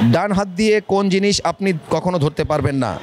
ডান হাত দিয়ে কোন জিনিস আপনি কখনো ধরতে পারবেন না?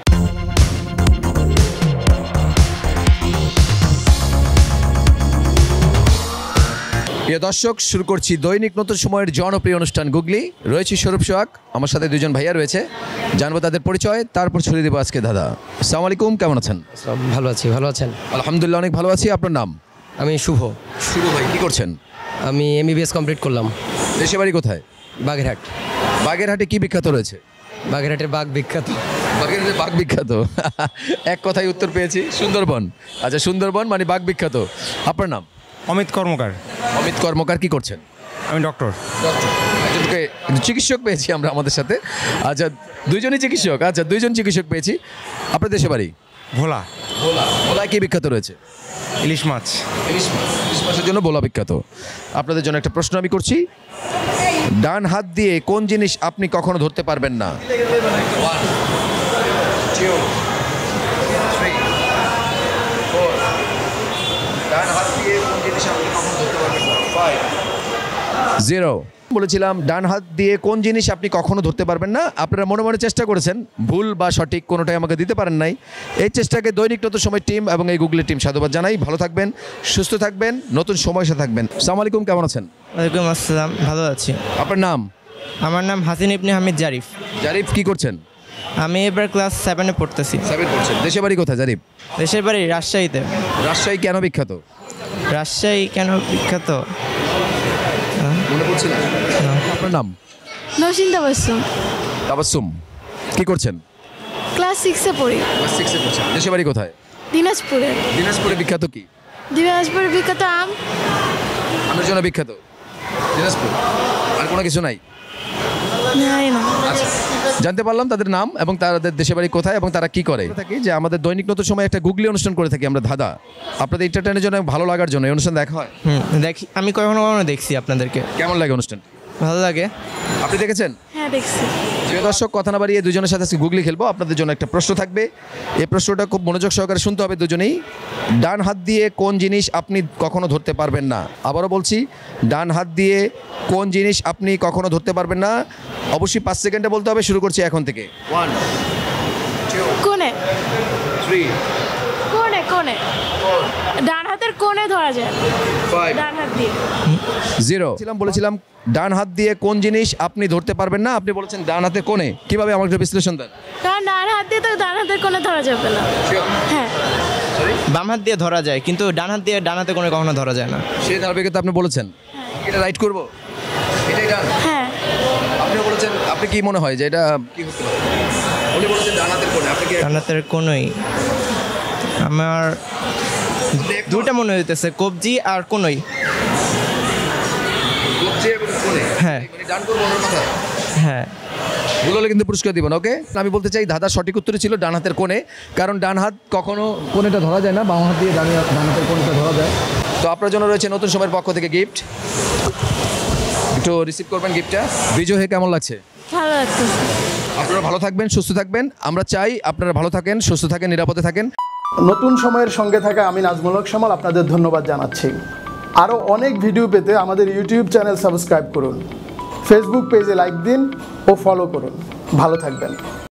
প্রিয় দর্শক, শুরু করছি দৈনিক নতুন সময়ের জনপ্রিয় অনুষ্ঠান গুগলি। রয়েছি স্বরূপ সোহাগ, আমার সাথে দুজন ভাইয়া রয়েছে, জানবো তাদের পরিচয়, তারপর ছড়িয়ে দেবো আজকে দাদা। আসসালামু আলাইকুম, কেমন আছেন? ভালো আছি, ভালো আছেন? আলহামদুলিল্লাহ, অনেক ভালো আছি। আপনার নাম? আমি শুভ। শুভ ভাই, কী করছেন? আমি MBBS কমপ্লিট করলাম। দেশে বাড়ি কোথায়? বাগেরহাট। বাগেরহাটে কি বিখ্যাত রয়েছে? বাগেরহাটের বাঘ বিখ্যাত। বাগেরহাটের বাঘ বিখ্যাত, এক কথায় উত্তর পেয়েছি, সুন্দরবন। আচ্ছা, সুন্দরবন মানে বাঘ বিখ্যাত। আপনার নাম? অমিত কর্মকার। অমিত কর্মকার, কি করছেন? আমি ডক্টর। একজনকে চিকিৎসক পেয়েছি আমরা আমাদের সাথে। আচ্ছা, দুইজনই চিকিৎসক। আচ্ছা, দুইজন চিকিৎসক পেয়েছি। আপনার দেশে বাড়ি? ভোলা। ভোলায় কি বিখ্যাত রয়েছে? ইলিশ মাছ। ইলিশ মাছের জন্য ভোলা বিখ্যাত। আপনাদের জন্য একটা প্রশ্ন আমি করছি, ডান হাত দিয়ে কোন জিনিস আপনি কখনো ধরতে পারবেন না? 1 2 3 4। ডান হাত দিয়ে কোন জিনিস আপনি কখনো ধরতে পারবেন না? 5 0। বলেছিলাম ডান হাত দিয়ে কোন জিনিস আপনি কখনো ধরতে পারবেন না। আপনারা মনে মনে চেষ্টা করেছেন, ভুল বা সঠিক কোনোটাই আমাকে দিতে পারেন নাই। এই চেষ্টাকে দৈনিক নতুন সময় টিম এবং এই গুগলি টিম সাধুবাদ জানাই। ভালো থাকবেন, সুস্থ থাকবেন, নতুন সময়ের সাথে থাকবেন। আসসালামু আলাইকুম, কেমন আছেন? ওয়ালাইকুম আসসালাম, ভালো আছি। আপনার নাম? আমার নাম হাসিন ইবনে হামিদ জারিফ। জারিফ, কি করছেন? আমি এবার ক্লাস 7-এ পড়তেছি। 7 পড়ছেন। দেশে বাড়ি কোথায় জারিফ? দেশের বাড়ি রাজশাহীতে। রাজশাহী কেন বিখ্যাত? রাজশাহী কেন বিখ্যাত মনে পড়ছে না। আপনার নাম? নসীন তাবাসসুম। তাবাসসুম, কি করছেন? ক্লাস 6-এ পড়ি। ক্লাস 6-এ পড়ছেন। দেশে বাড়ি কোথায়? দিনাজপুরে। দিনাজপুরে বিখ্যাত কি? দিনাজপুরের বিখ্যাত আম। আমের জন্য বিখ্যাত দিনাজপুর, আর কোনো কিছু নাই? না। আচ্ছা, জানতে পারলাম তাদের নাম এবং তাদের দেশে বাড়ি কোথায় এবং তারা কি করে। থাকি যে আমাদের দৈনিক নতুন সময় একটা গুগলি অনুষ্ঠান করে থাকি আমরা, ধাঁধা। আপনাদের এন্টারটেইনের জন্য, ভালো লাগার জন্য এই অনুষ্ঠান দেখা হয়। দেখি, আমি কখনো কখনো দেখছি আপনাদেরকে। কেমন লাগে অনুষ্ঠান? ভালো লাগে। আপনি দেখেছেন? হ্যাঁ, দেখছি। প্রিয় দর্শক, কথা না বাড়িয়ে দুজনের সাথে আজকে গুগলি খেলবো। আপনাদের জন্য একটা প্রশ্ন থাকবে, এই প্রশ্নটা খুব মনোযোগ সহকারে শুনতে হবে দুজনেই। ডান হাত দিয়ে কোন জিনিস আপনি কখনো ধরতে পারবেন না? আবারও বলছি, ডান হাত দিয়ে কোন জিনিস আপনি কখনো ধরতে পারবেন না? অবশ্যই 5 সেকেন্ডে বলতে হবে। শুরু করছি এখন থেকে। 1 2 কোণে। 3 কোণে ডান হাতের কোণে ধরা যায়। 5 ডান হাত দিয়ে। 0। বলেছিলাম ডান হাত দিয়ে কোন জিনিস আপনি ধরতে পারবেন না, আপনি বলেছেন ডান হাতের কোণে। কিভাবে, আমাকে একটু বিশ্লেষণ দেন। কারণ ডান হাত দিয়ে তো ডান হাতের কোণে ধরা যাবে না। হ্যাঁ, বাম হাত দিয়ে ধরা যায়, কিন্তু ডান হাত দিয়ে ডান হাতে কোনো কখনো ধরা যায় না। সেই ধারাবাহিকতা আপনি বলেছেন। এটা রাইট করব? এটাই ডান? হ্যাঁ। আপনি বলেছেন, আপনি কি মনে হয় যে এটা কি হতে পারে? উনি বলেছেন ডান হাতের কোণে, আপনি কি? ডান হাতের কোনোই আমার দুটা মনে হইতেছে, কবজি আর কোনোই। কবজি এবং কোণে? হ্যাঁ। মানে ডান করব ওনার কথা? হ্যাঁ। ভুল হলে কিন্তু পুরস্কার দিবেন, ওকে? আমি বলতে চাই দাদা সঠিক উত্তরই ছিল ডান হাতের কোণে, কারণ ডান হাত কখনো কোণেটা ধরা যায় না, বাম হাত দিয়ে ডান হাতের কোণেটা ধরা যায়। তো আপনার জন্য রয়েছে নতুন সময়ের পক্ষ থেকে গিফট, একটু রিসিভ করবেন গিফটটা। বিজয় হয়ে কেমন লাগছে? ভালো লাগতেছে। আপনারা ভালো থাকবেন, সুস্থ থাকবেন। আমরা চাই আপনারা ভালো থাকেন, সুস্থ থাকেন, নিরাপদে থাকেন। নতুন সময়ের সঙ্গে থাকা আমি নাজমুল হক শামল আপনাদের ধন্যবাদ জানাচ্ছি। আরও অনেক ভিডিও পেতে আমাদের ইউটিউব চ্যানেল সাবস্ক্রাইব করুন, ফেসবুক পেজে লাইক দিন ও ফলো করুন। ভালো থাকবেন।